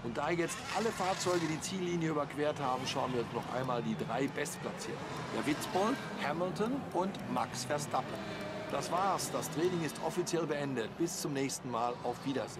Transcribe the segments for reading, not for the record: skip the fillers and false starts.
Und da jetzt alle Fahrzeuge die Ziellinie überquert haben, schauen wir uns noch einmal die 3 Bestplatzierten. Der Witzbold, Hamilton und Max Verstappen. Das war's. Das Training ist offiziell beendet. Bis zum nächsten Mal. Auf Wiedersehen.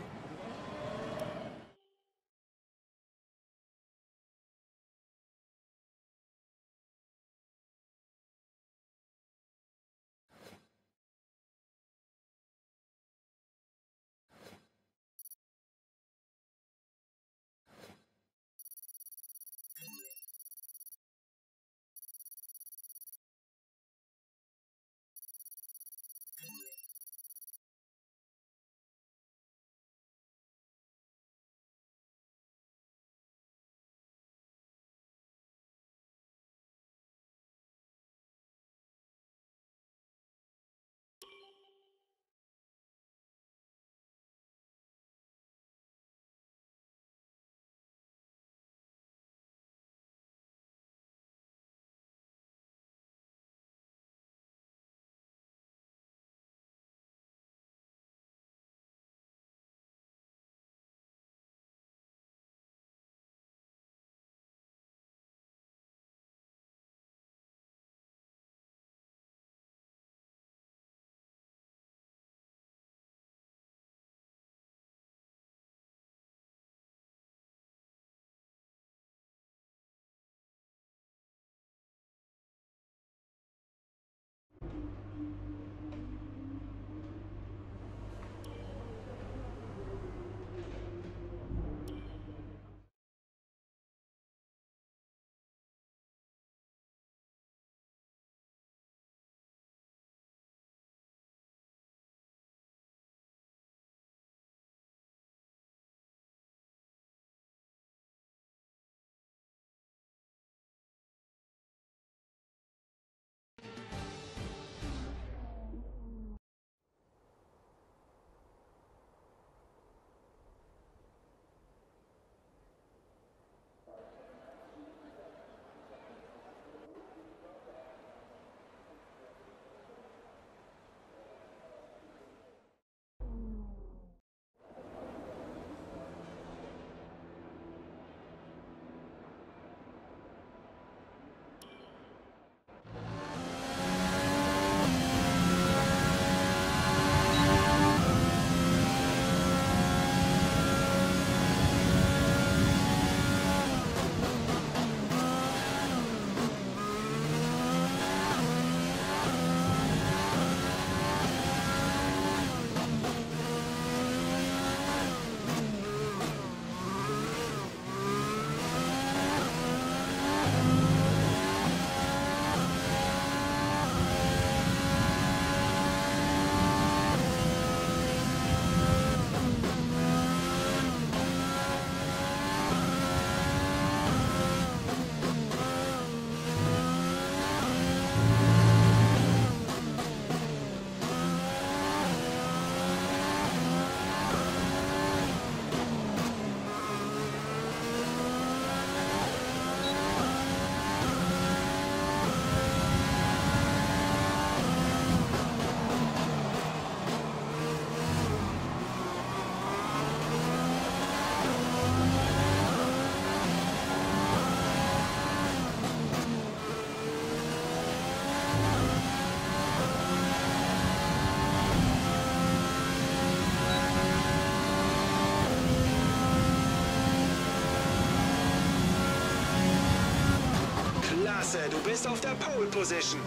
Klasse, du bist auf der Pole Position.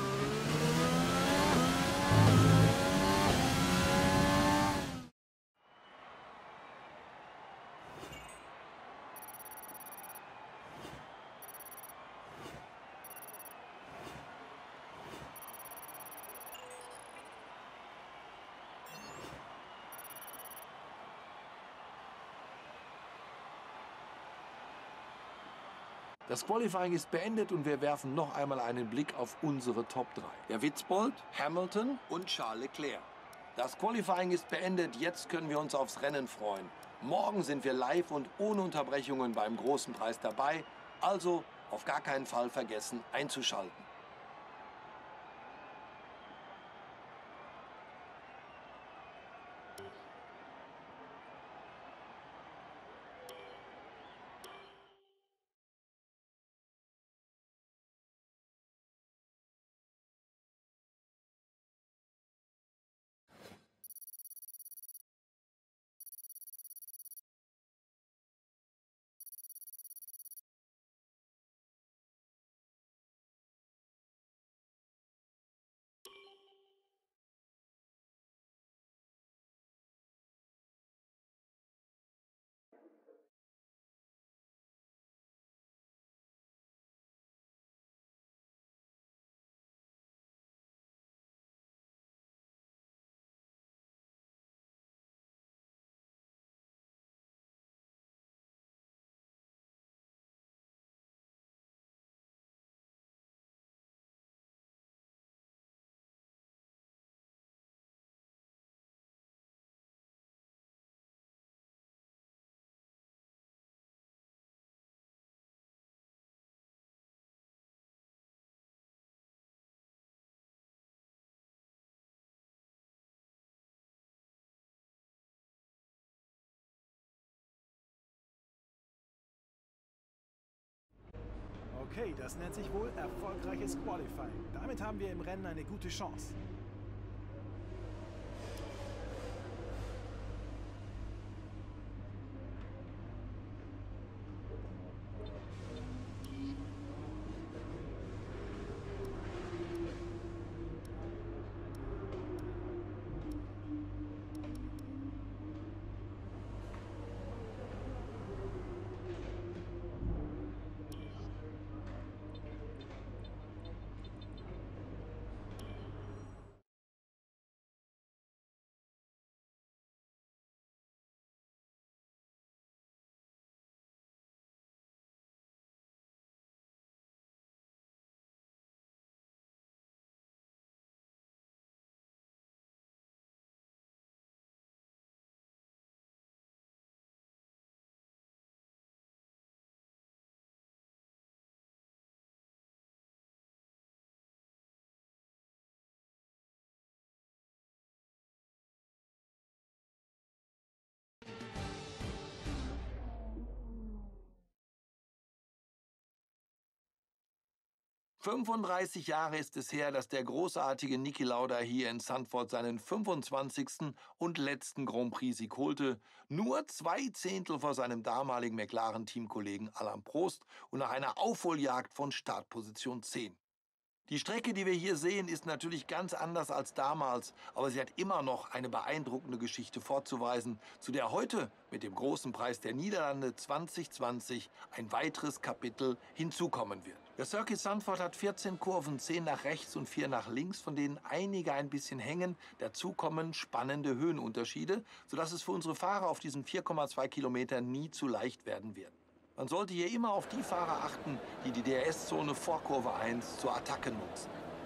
Das Qualifying ist beendet und wir werfen noch einmal einen Blick auf unsere Top 3. Der Witzbold, Hamilton und Charles Leclerc. Das Qualifying ist beendet, jetzt können wir uns aufs Rennen freuen. Morgen sind wir live und ohne Unterbrechungen beim großen Preis dabei, also auf gar keinen Fall vergessen einzuschalten. Okay, das nennt sich wohl erfolgreiches Qualifying. Damit haben wir im Rennen eine gute Chance. »35 Jahre ist es her, dass der großartige Niki Lauda hier in Zandvoort seinen 25. und letzten Grand Prix-Sieg holte, nur 2 Zehntel vor seinem damaligen McLaren-Teamkollegen Alain Prost und nach einer Aufholjagd von Startposition 10. Die Strecke, die wir hier sehen, ist natürlich ganz anders als damals, aber sie hat immer noch eine beeindruckende Geschichte vorzuweisen, zu der heute mit dem Großen Preis der Niederlande 2020 ein weiteres Kapitel hinzukommen wird. Der Circuit Zandvoort hat 14 Kurven, 10 nach rechts und 4 nach links, von denen einige ein bisschen hängen. Dazu kommen spannende Höhenunterschiede, sodass es für unsere Fahrer auf diesen 4,2 Kilometern nie zu leicht werden wird. Man sollte hier immer auf die Fahrer achten, die die DRS-Zone vor Kurve 1 zur Attacke nutzen.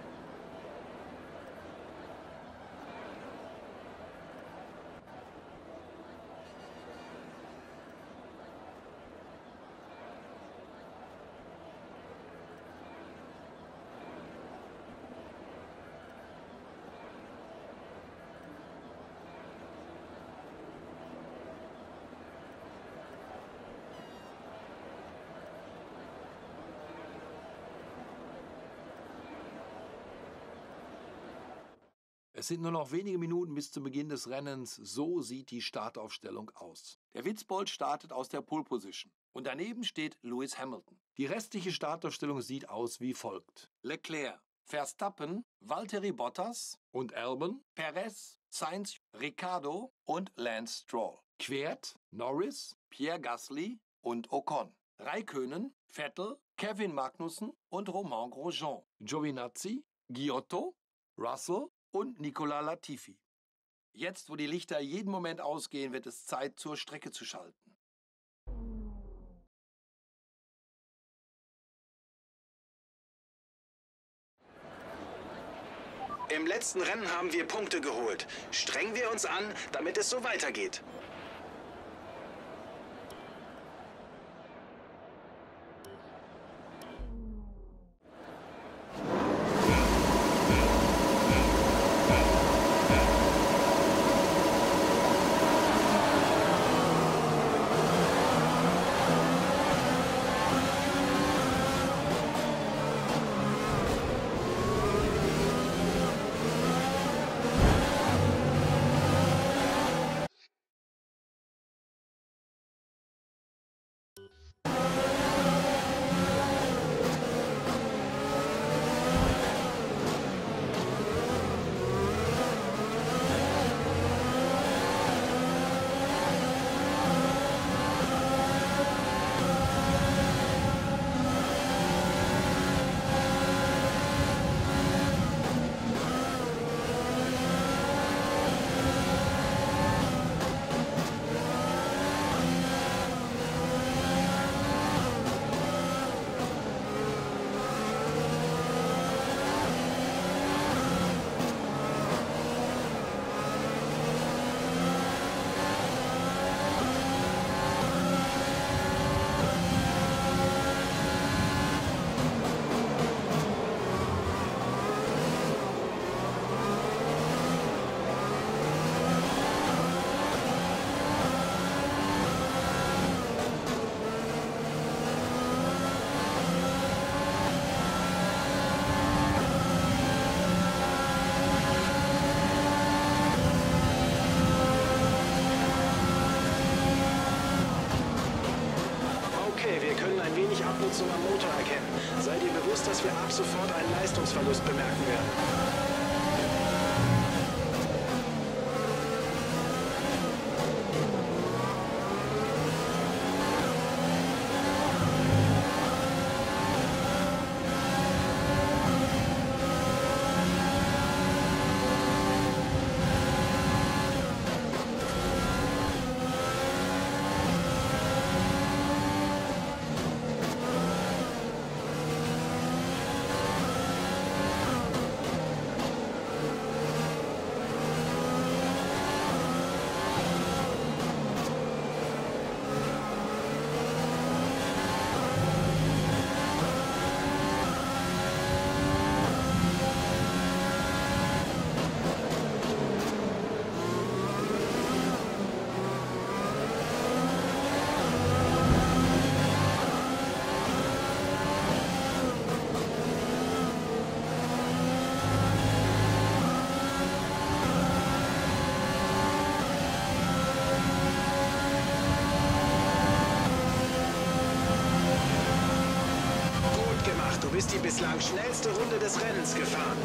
Es sind nur noch wenige Minuten bis zum Beginn des Rennens. So sieht die Startaufstellung aus. Der Witzbold startet aus der Pole Position. Und daneben steht Lewis Hamilton. Die restliche Startaufstellung sieht aus wie folgt: Leclerc, Verstappen, Valtteri Bottas und Albon, Perez, Sainz, Ricciardo und Lance Stroll. Quert, Norris, Pierre Gasly und Ocon. Räikkönen, Vettel, Kevin Magnussen und Romain Grosjean. Giovinazzi, Giotto, Russell und Nicolas Latifi. Jetzt, wo die Lichter jeden Moment ausgehen, wird es Zeit, zur Strecke zu schalten. Im letzten Rennen haben wir Punkte geholt. Strengen wir uns an, damit es so weitergeht. Verkürzung am Motor erkennen. Sei dir bewusst, dass wir ab sofort einen Leistungsverlust bemerken werden. Du bist die bislang schnellste Runde des Rennens gefahren.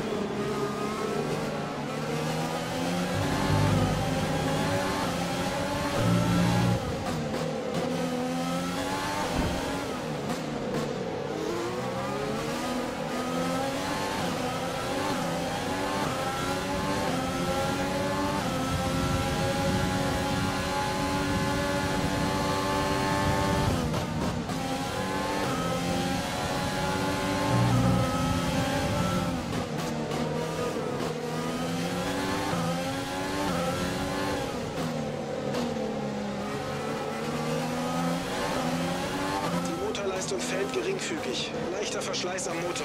Leistung fällt geringfügig. Leichter Verschleiß am Motor.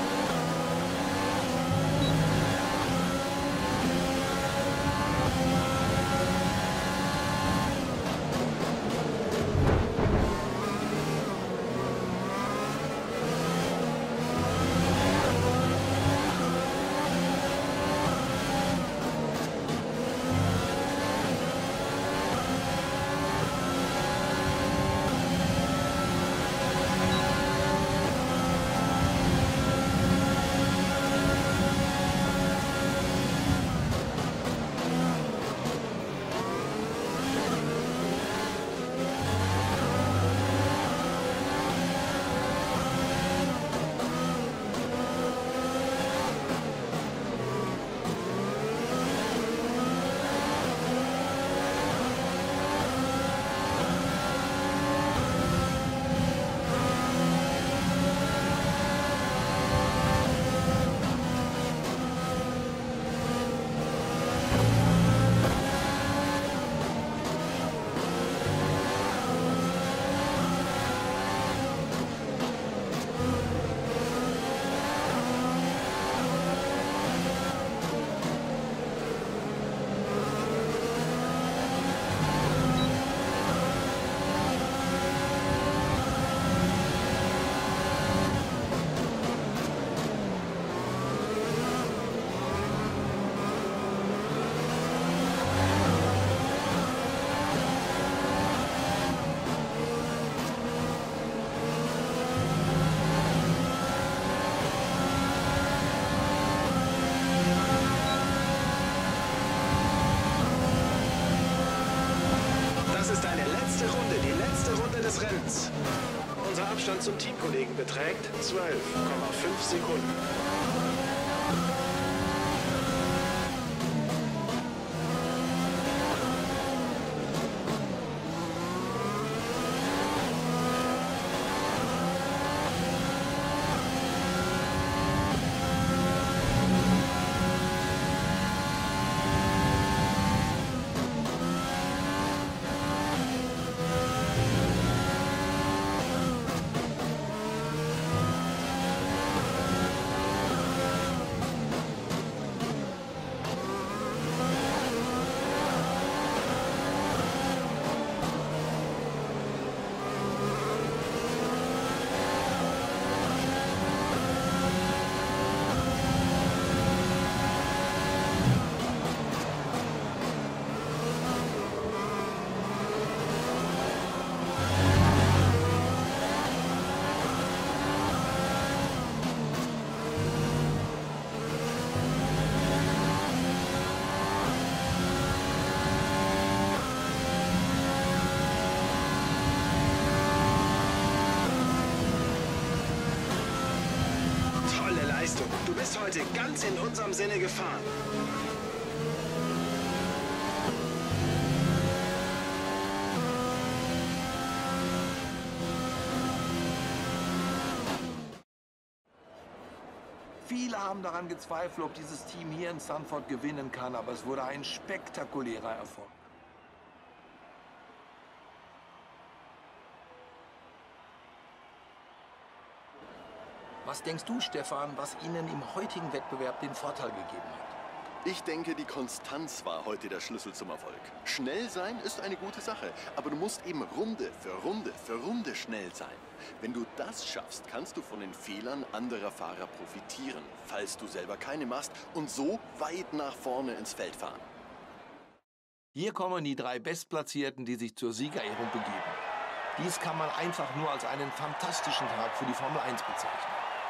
Des Rennens. Unser Abstand zum Teamkollegen beträgt 12,5 Sekunden. Leistung. Du bist heute ganz in unserem Sinne gefahren. Viele haben daran gezweifelt, ob dieses Team hier in Zandvoort gewinnen kann, aber es wurde ein spektakulärer Erfolg. Was denkst du, Stefan, was Ihnen im heutigen Wettbewerb den Vorteil gegeben hat? Ich denke, die Konstanz war heute der Schlüssel zum Erfolg. Schnell sein ist eine gute Sache, aber du musst eben Runde für Runde für Runde schnell sein. Wenn du das schaffst, kannst du von den Fehlern anderer Fahrer profitieren, falls du selber keine machst, und so weit nach vorne ins Feld fahren. Hier kommen die 3 Bestplatzierten, die sich zur Siegerehrung begeben. Dies kann man einfach nur als einen fantastischen Tag für die Formel 1 bezeichnen.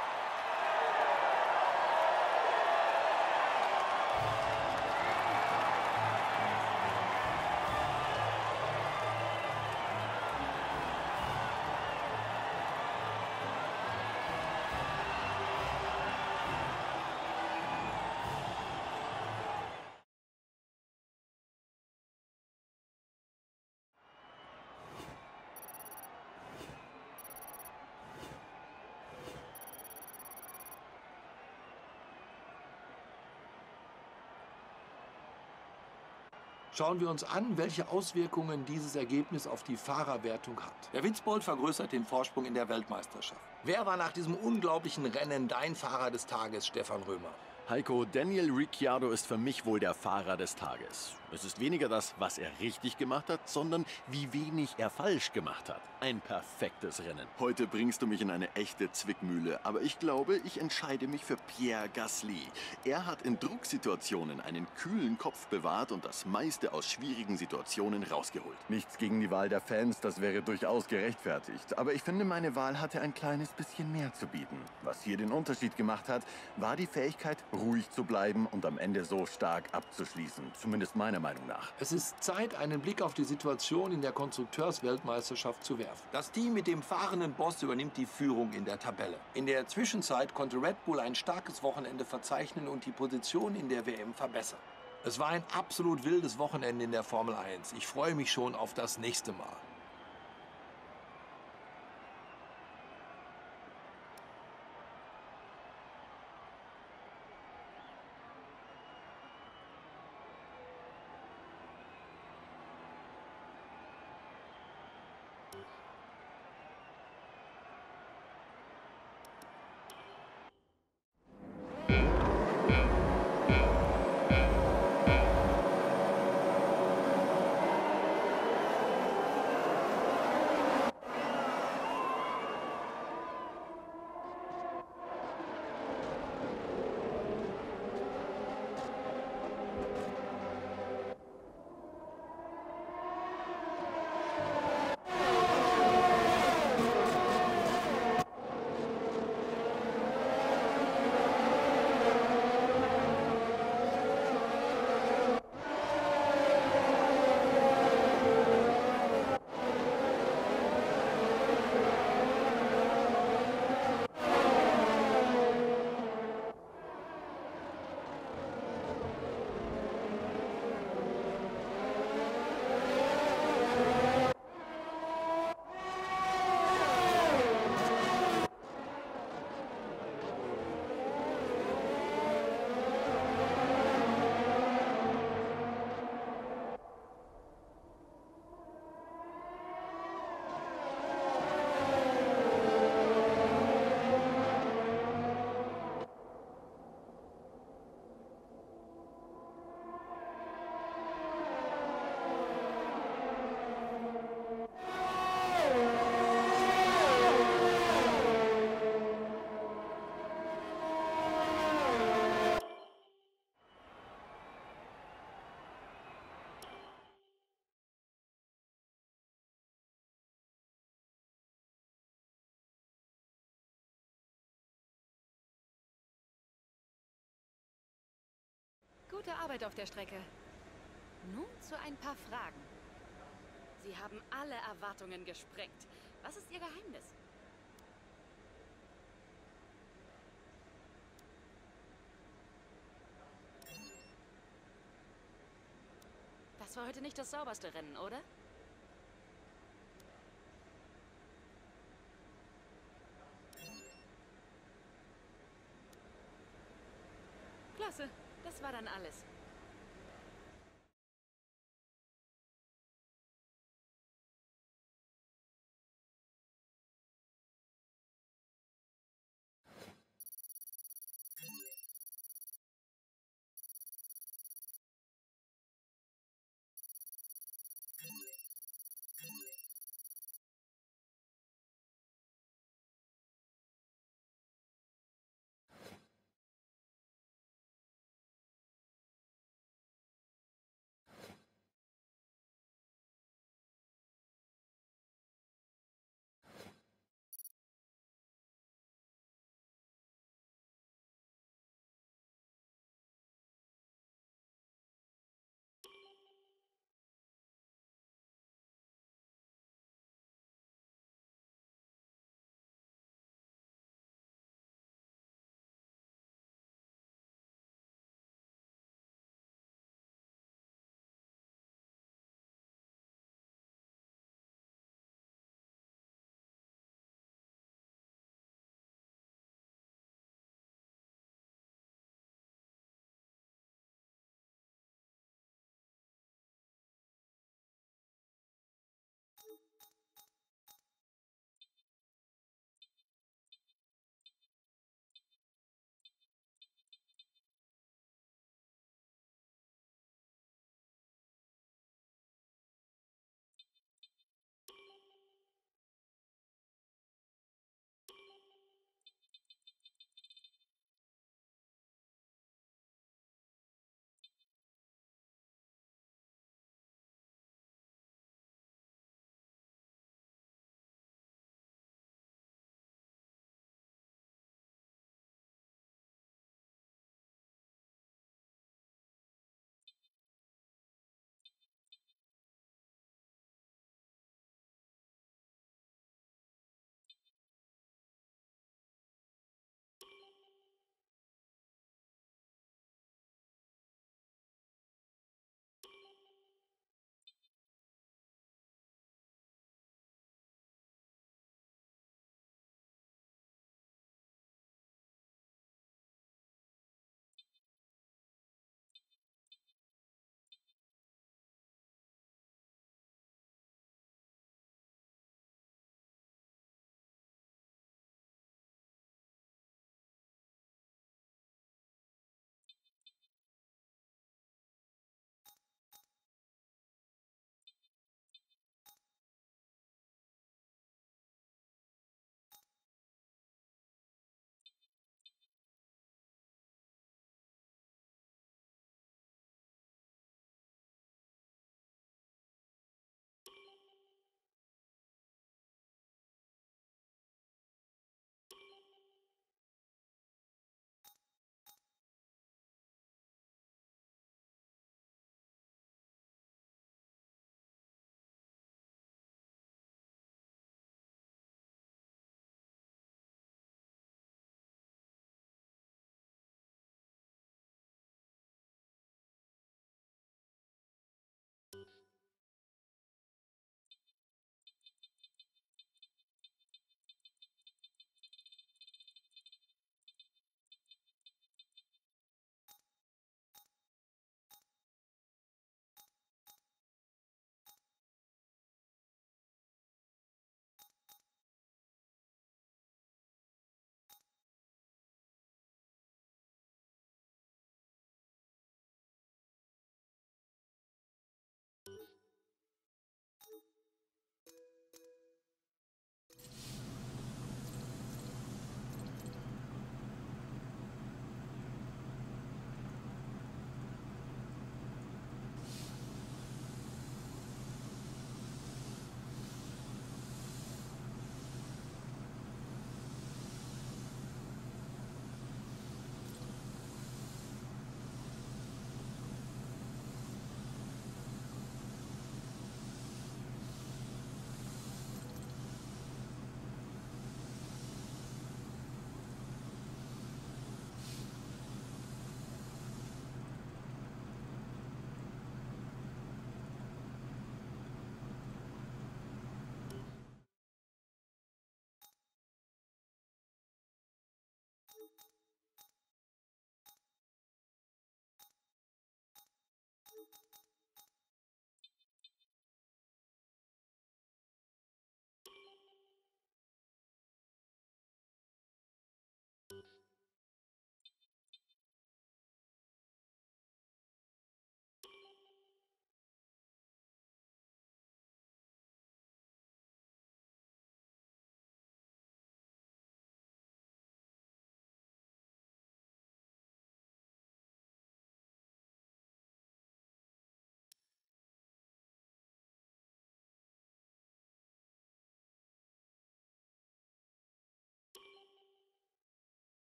Schauen wir uns an, welche Auswirkungen dieses Ergebnis auf die Fahrerwertung hat. Der Witzbold vergrößert den Vorsprung in der Weltmeisterschaft. Wer war nach diesem unglaublichen Rennen dein Fahrer des Tages, Stefan Römer? Heiko, Daniel Ricciardo ist für mich wohl der Fahrer des Tages. Es ist weniger das, was er richtig gemacht hat, sondern wie wenig er falsch gemacht hat. Ein perfektes Rennen. Heute bringst du mich in eine echte Zwickmühle, aber ich glaube, ich entscheide mich für Pierre Gasly. Er hat in Drucksituationen einen kühlen Kopf bewahrt und das meiste aus schwierigen Situationen rausgeholt. Nichts gegen die Wahl der Fans, das wäre durchaus gerechtfertigt. Aber ich finde, meine Wahl hatte ein kleines bisschen mehr zu bieten. Was hier den Unterschied gemacht hat, war die Fähigkeit, ruhig zu bleiben und am Ende so stark abzuschließen. Zumindest meiner Meinung nach. Es ist Zeit, einen Blick auf die Situation in der Konstrukteursweltmeisterschaft zu werfen. Das Team mit dem fahrenden Boss übernimmt die Führung in der Tabelle. In der Zwischenzeit konnte Red Bull ein starkes Wochenende verzeichnen und die Position in der WM verbessern. Es war ein absolut wildes Wochenende in der Formel 1. Ich freue mich schon auf das nächste Mal. Gute Arbeit auf der Strecke. Nun zu ein paar Fragen. Sie haben alle Erwartungen gesprengt. Was ist Ihr Geheimnis? war heute nicht das sauberste Rennen, oder? Klasse, das war dann alles.